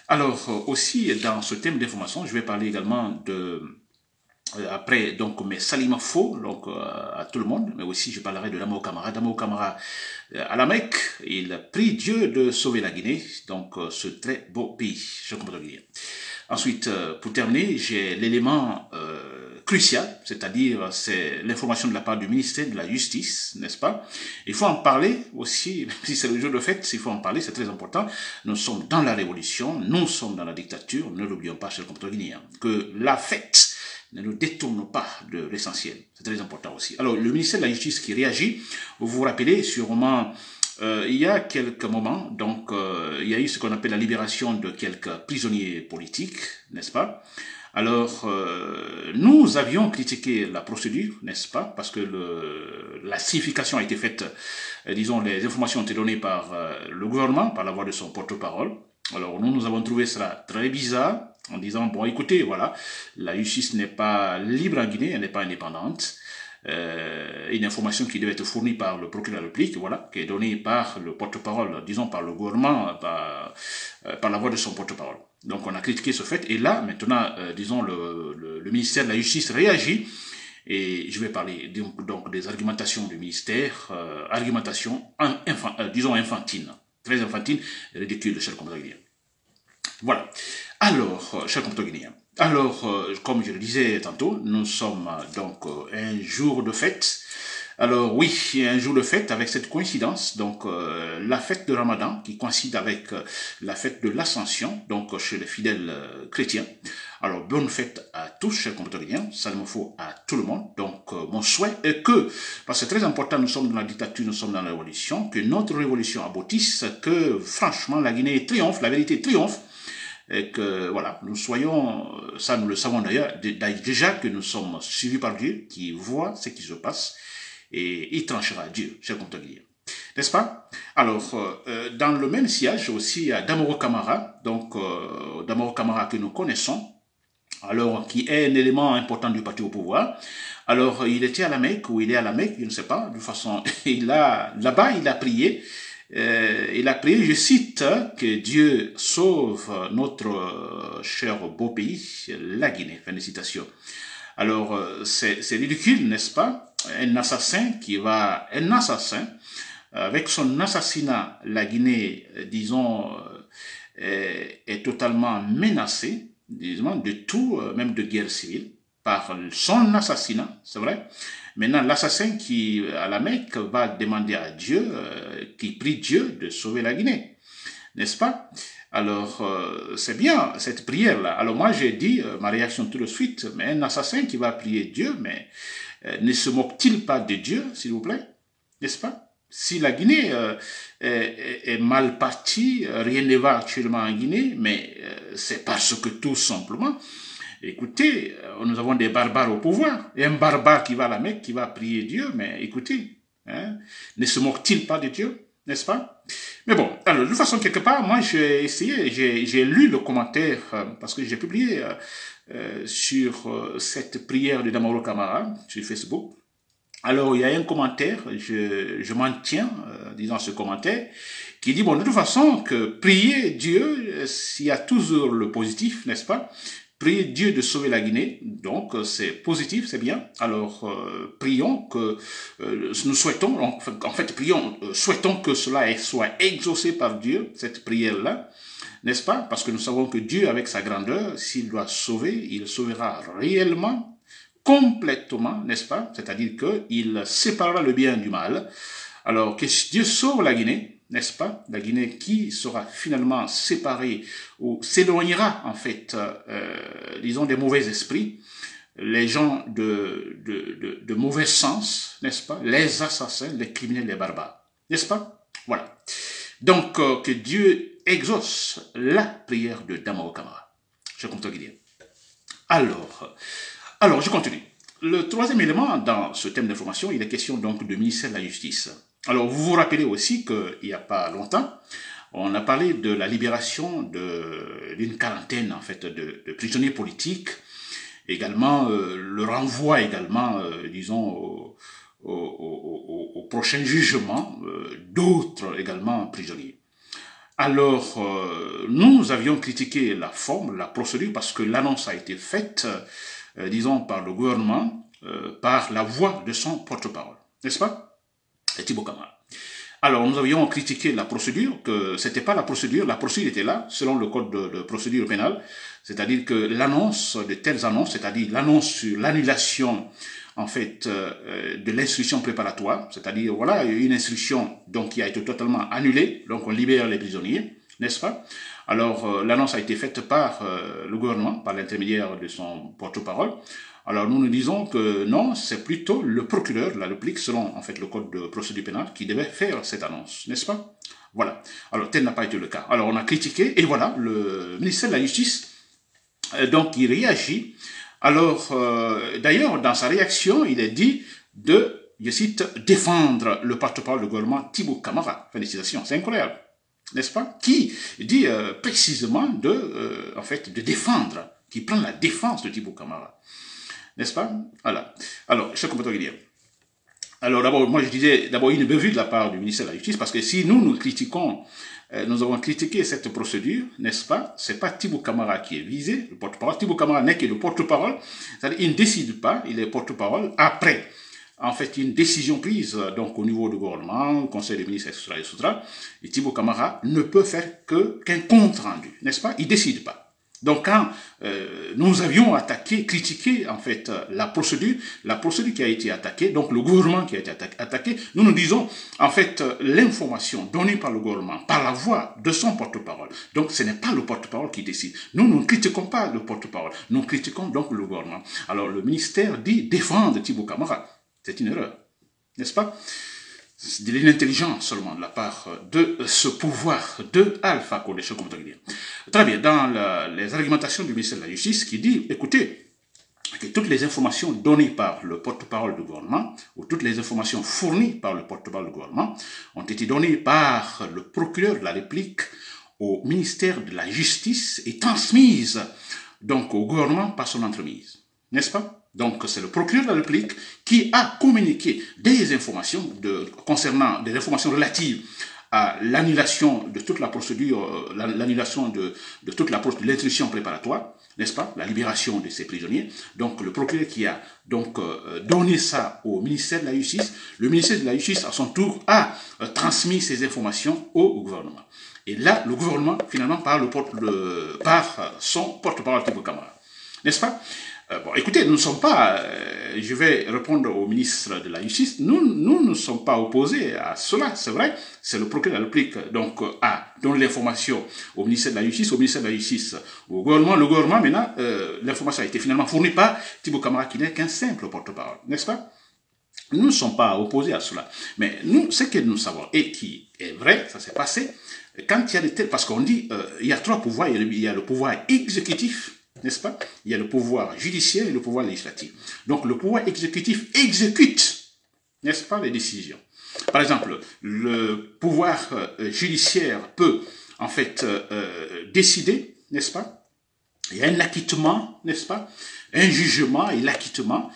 Alors, aussi, dans ce thème d'information, je vais parler également de, après, donc, mes saliments faux, donc, à tout le monde, mais aussi je parlerai de Damo Camara. Damo Camara, à la Mecque, il prie Dieu de sauver la Guinée, donc, ce très beau pays, je comprends bien. Ensuite, pour terminer, j'ai l'élément crucial, c'est-à-dire c'est l'information de la part du ministère de la Justice, n'est-ce pas? Il faut en parler aussi, même si c'est le jour de fête, il faut en parler, c'est très important. Nous sommes dans la révolution, nous sommes dans la dictature, ne l'oublions pas, chers compatriotes guinéens, que la fête ne nous détourne pas de l'essentiel. C'est très important aussi. Alors, le ministère de la Justice qui réagit, vous vous rappelez sûrement, il y a quelques moments, donc, il y a eu ce qu'on appelle la libération de quelques prisonniers politiques, n'est-ce pas? Alors, nous avions critiqué la procédure, n'est-ce pas? Parce que la signification a été faite, disons, les informations ont été données par le gouvernement, par la voix de son porte-parole. Alors, nous avons trouvé cela très bizarre, en disant, bon, écoutez, voilà, la justice n'est pas libre en Guinée, elle n'est pas indépendante. Une information qui devait être fournie par le procureur de la République, voilà, qui est donnée par le porte-parole, disons par le gouvernement, par la voix de son porte-parole. Donc on a critiqué ce fait, et là, maintenant, disons, le ministère de la Justice réagit, et je vais parler donc des argumentations du ministère, argumentation, disons, infantile, très infantile, ridicule, chers compatriotes guinéens. Voilà. Alors, chers compatriotes guinéens, alors, comme je le disais tantôt, nous sommes donc un jour de fête. Alors oui, un jour de fête avec cette coïncidence, donc la fête de Ramadan qui coïncide avec la fête de l'Ascension, donc chez les fidèles chrétiens. Alors bonne fête à tous, chers compatriotes, ça me faut à tout le monde. Donc mon souhait est que, parce que c'est très important, nous sommes dans la dictature, nous sommes dans la révolution, que notre révolution aboutisse, que franchement la Guinée triomphe, la vérité triomphe. Et que, voilà, nous soyons, ça nous le savons d'ailleurs, déjà que nous sommes suivis par Dieu, qui voit ce qui se passe, et il tranchera Dieu, cher compatriotes. N'est-ce pas? Alors, dans le même sillage aussi, il y a Damoro Camara, donc Damoro Camara que nous connaissons, alors qui est un élément important du parti au pouvoir. Alors, il était à la Mecque, ou il est à la Mecque, je ne sais pas, de toute façon, là-bas, il a prié, je cite, que Dieu sauve notre cher beau pays, la Guinée. Fin de citation. Alors, c'est ridicule, n'est-ce pas? Un assassin, avec son assassinat, la Guinée, disons, est totalement menacée, disons, de tout, même de guerre civile, par son assassinat, c'est vrai. Maintenant, l'assassin qui, à la Mecque, va demander à Dieu, qui prie Dieu de sauver la Guinée, n'est-ce pas? Alors, c'est bien, cette prière-là. Alors moi, j'ai dit, ma réaction tout de suite, mais un assassin qui va prier Dieu, mais ne se moque-t-il pas de Dieu, s'il vous plaît? N'est-ce pas? Si la Guinée est mal partie, rien ne va actuellement en Guinée, mais c'est parce que tout simplement, écoutez, nous avons des barbares au pouvoir, et un barbare qui va à la Mecque, qui va prier Dieu, mais écoutez, hein, ne se moque-t-il pas de Dieu, n'est-ce pas? Mais bon, alors de toute façon, quelque part, moi j'ai essayé, j'ai lu le commentaire, parce que j'ai publié sur cette prière de Damoro Camara sur Facebook. Alors, il y a un commentaire, je m'en tiens, disant ce commentaire, qui dit, bon, de toute façon, que prier Dieu, s'il y a toujours le positif, n'est-ce pas? Prier Dieu de sauver la Guinée, donc c'est positif, c'est bien. Alors, prions que, nous souhaitons, en fait, prions, souhaitons que cela soit exaucé par Dieu, cette prière-là, n'est-ce pas? Parce que nous savons que Dieu, avec sa grandeur, s'il doit sauver, il sauvera réellement, complètement, n'est-ce pas? C'est-à-dire qu'il séparera le bien du mal. Alors que Dieu sauve la Guinée, n'est-ce pas? La Guinée qui sera finalement séparée ou s'éloignera en fait, disons, des mauvais esprits, les gens de mauvais sens, n'est-ce pas? Les assassins, les criminels, les barbares, n'est-ce pas? Voilà. Donc que Dieu exauce la prière de Damoro Camara. Je compte guinéen. Alors, je continue. Le troisième élément dans ce thème d'information, il est question donc du ministère de la Justice. Alors, vous vous rappelez aussi qu'il n'y a pas longtemps, on a parlé de la libération d'une quarantaine en fait de prisonniers politiques, également le renvoi également, disons, au prochain jugement d'autres également prisonniers. Alors, nous avions critiqué la forme, la procédure, parce que l'annonce a été faite, disons, par le gouvernement, par la voix de son porte-parole, n'est-ce pas? Thibaut Camara. Alors, nous avions critiqué la procédure, que c'était pas la procédure était là, selon le code de procédure pénale, c'est-à-dire que l'annonce de telles annonces, c'est-à-dire l'annonce sur l'annulation, en fait, de l'instruction préparatoire, c'est-à-dire, voilà, une instruction, donc, qui a été totalement annulée, donc on libère les prisonniers, n'est-ce pas? Alors, l'annonce a été faite par le gouvernement, par l'intermédiaire de son porte-parole. Alors nous nous disons que non, c'est plutôt le procureur de la République, selon en fait le code de procédure pénale, qui devait faire cette annonce, n'est-ce pas? Voilà. Alors tel n'a pas été le cas. Alors on a critiqué et voilà, le ministère de la Justice, donc il réagit. Alors d'ailleurs dans sa réaction, il est dit de, je cite, défendre le porte-parole du gouvernement Thibaut Camara. Félicitations, c'est incroyable, n'est-ce pas? Qui dit précisément en fait, de défendre, qui prend la défense de Thibaut Camara. N'est-ce pas? Voilà. Alors, je comprends dire. Alors, d'abord, moi, je disais, d'abord, une bévue de la part du ministère de la Justice, parce que si nous critiquons, nous avons critiqué cette procédure, n'est-ce pas? C'est pas Thibaut Camara qui est visé, le porte-parole. Thibaut Camara n'est que le porte-parole. C'est-à-dire, il ne décide pas, il est porte-parole après, en fait, une décision prise, donc, au niveau du gouvernement, conseil des ministres, etc., et Thibaut Camara ne peut faire qu'un compte rendu, n'est-ce pas? Il décide pas. Donc quand nous avions critiqué en fait la procédure qui a été attaquée, donc le gouvernement qui a été attaqué, nous nous disons en fait l'information donnée par le gouvernement, par la voix de son porte-parole. Donc ce n'est pas le porte-parole qui décide. Nous ne critiquons pas le porte-parole, nous critiquons donc le gouvernement. Alors le ministère dit défendre Thibaut Camara. C'est une erreur, n'est-ce pas? De l'inintelligence seulement de la part de ce pouvoir de Alpha Condé, je comprends dire. Très bien, dans les argumentations du ministère de la Justice qui dit, écoutez, que toutes les informations données par le porte-parole du gouvernement, ou toutes les informations fournies par le porte-parole du gouvernement, ont été données par le procureur de la République au ministère de la Justice et transmises donc au gouvernement par son entremise. N'est-ce pas? Donc, c'est le procureur de la République qui a communiqué des informations concernant des informations relatives à l'annulation de toute la procédure, l'annulation de toute de l'instruction préparatoire, n'est-ce pas? La libération de ces prisonniers. Donc, le procureur qui a donc donné ça au ministère de la Justice. Le ministère de la Justice, à son tour, a transmis ces informations au gouvernement. Et là, le gouvernement, finalement, par son porte-parole Thibaut Camara. N'est-ce pas? Bon, écoutez, nous ne sommes pas, je vais répondre au ministre de la Justice, nous ne sommes pas opposés à cela, c'est vrai, c'est le procureur de la République, donc, donne l'information au ministère de la Justice, au gouvernement, le gouvernement, maintenant, l'information a été finalement fournie par Thibaut Camara, qui n'est qu'un simple porte-parole, n'est-ce pas? Nous ne sommes pas opposés à cela, mais nous, ce que nous savons, et qui est vrai, ça s'est passé, quand il y a des tels, parce qu'on dit, il y a trois pouvoirs, il y a le pouvoir exécutif, n'est-ce pas? Il y a le pouvoir judiciaire et le pouvoir législatif. Donc, le pouvoir exécutif exécute, n'est-ce pas, les décisions. Par exemple, le pouvoir judiciaire peut, en fait, décider, n'est-ce pas? Il y a un acquittement, n'est-ce pas? Un jugement et l'acquittement.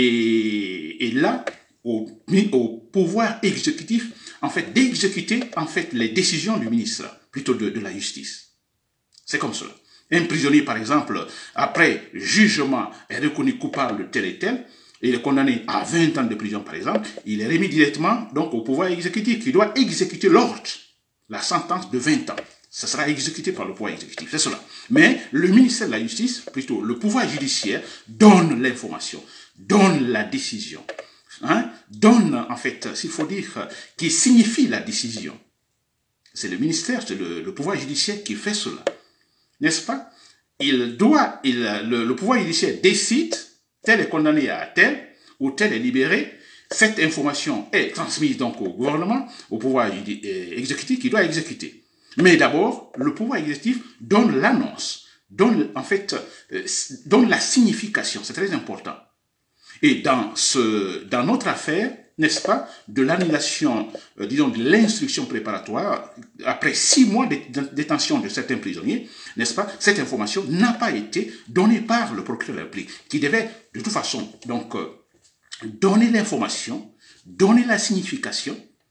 Et là, au pouvoir exécutif, en fait, d'exécuter, en fait, les décisions du ministre, plutôt de la justice. C'est comme cela. Un prisonnier, par exemple, après jugement, est reconnu coupable de tel et tel, il est condamné à 20 ans de prison, par exemple, il est remis directement donc, au pouvoir exécutif qui doit exécuter l'ordre, la sentence de 20 ans. Ça sera exécuté par le pouvoir exécutif, c'est cela. Mais le ministère de la Justice, plutôt le pouvoir judiciaire, donne l'information, donne la décision, donne, en fait, s'il faut dire, qui signifie la décision. C'est le ministère, c'est le pouvoir judiciaire qui fait cela. N'est-ce pas? Le pouvoir judiciaire décide, tel est condamné à tel, ou tel est libéré, cette information est transmise donc au gouvernement, au pouvoir exécutif qui doit exécuter. Mais d'abord, le pouvoir exécutif donne l'annonce, donne la signification, c'est très important. Et dans notre affaire, n'est-ce pas, de l'annulation, disons, de l'instruction préparatoire, après 6 mois de détention de certains prisonniers, n'est-ce pas, cette information n'a pas été donnée par le procureur de la République, qui devait, de toute façon, donc, donner l'information, donner la signification,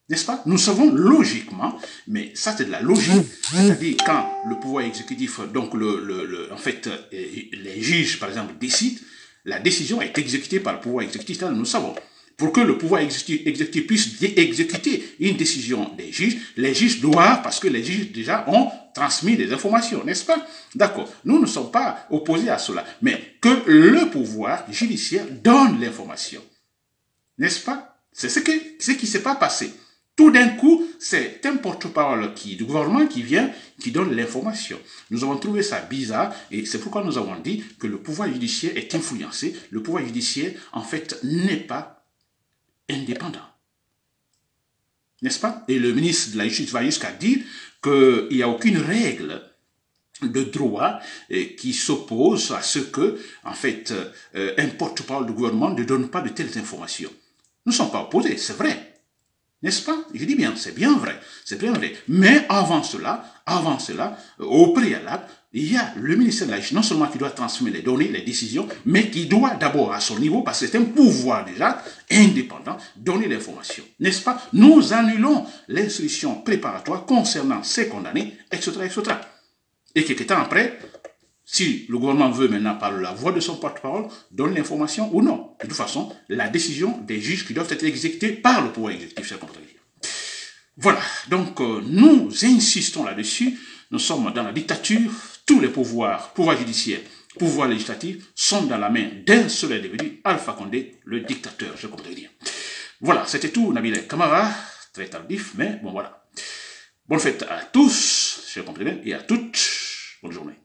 N'est-ce pas? Nous savons logiquement, mais ça c'est de la logique, c'est-à-dire quand le pouvoir exécutif, donc en fait, les juges par exemple décident, la décision est exécutée par le pouvoir exécutif, ça nous savons. Pour que le pouvoir exécutif puisse exécuter une décision des juges, les juges doivent, parce que les juges déjà ont transmis des informations, n'est-ce pas? D'accord. Nous ne sommes pas opposés à cela, mais que le pouvoir judiciaire donne l'information. N'est-ce pas? C'est ce qui s'est pas passé. Tout d'un coup, c'est un porte-parole du gouvernement qui vient, qui donne l'information. Nous avons trouvé ça bizarre et c'est pourquoi nous avons dit que le pouvoir judiciaire est influencé. Le pouvoir judiciaire, en fait, n'est pas indépendant. N'est-ce pas? Et le ministre de la Justice va jusqu'à dire qu'il n'y a aucune règle de droit qui s'oppose à ce que, en fait, un porte-parole du gouvernement ne donne pas de telles informations. Nous ne sommes pas opposés, c'est vrai. N'est-ce pas? Je dis bien, c'est bien vrai. C'est bien vrai. Mais avant cela, au préalable, il y a le ministère de la Justice, non seulement qui doit transmettre les données, les décisions, mais qui doit d'abord à son niveau, parce que c'est un pouvoir déjà indépendant, donner l'information. N'est-ce pas? Nous annulons l'instruction préparatoire concernant ces condamnés, etc., etc. Et quelques temps après, si le gouvernement veut maintenant, par la voix de son porte-parole, donner l'information ou non. De toute façon, la décision des juges qui doivent être exécutés par le pouvoir exécutif, c'est contraire. Voilà, donc nous insistons là-dessus. Nous sommes dans la dictature. Tous les pouvoirs, pouvoir judiciaire, pouvoir législatif, sont dans la main d'un seul individu, Alpha Condé, le dictateur, je comprends dire. Voilà, c'était tout, Nabil Camara, très tardif, mais bon voilà. Bonne fête à tous, je comprends bien, et à toutes. Bonne journée.